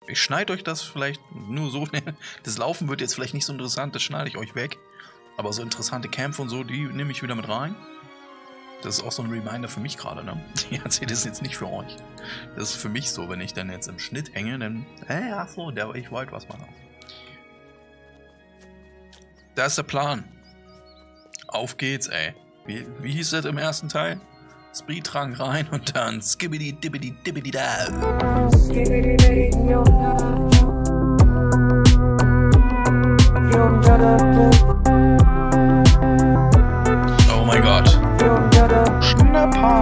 Ich schneide euch das vielleicht nur so. Das Laufen wird jetzt vielleicht nicht so interessant, das schneide ich euch weg. Aber so interessante Kämpfe und so, die nehme ich wieder mit rein. Das ist auch so ein Reminder für mich gerade, ne? Ich erzähle das jetzt nicht für euch. Das ist für mich so, wenn ich dann jetzt im Schnitt hänge, dann, ach so, ich wollte was machen. Da ist der Plan. Auf geht's, ey. Wie hieß das im ersten Teil? Speedtrank rein und dann skibbidi dibbidi dibbidi da. Oh mein Gott. Schnapper.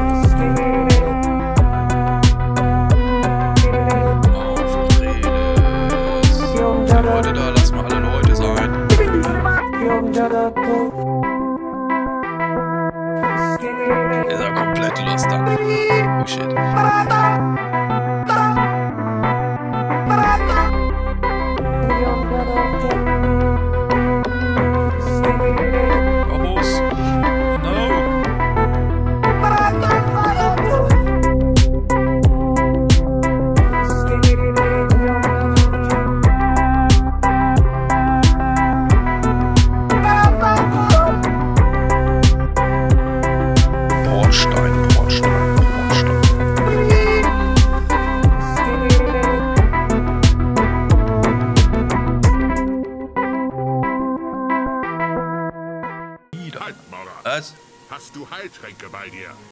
Die Leute da, lass mal alle Leute sein. Ist er komplett lost dann. Oh shit. Vamos. No. Was? Hast du Heiltränke bei dir?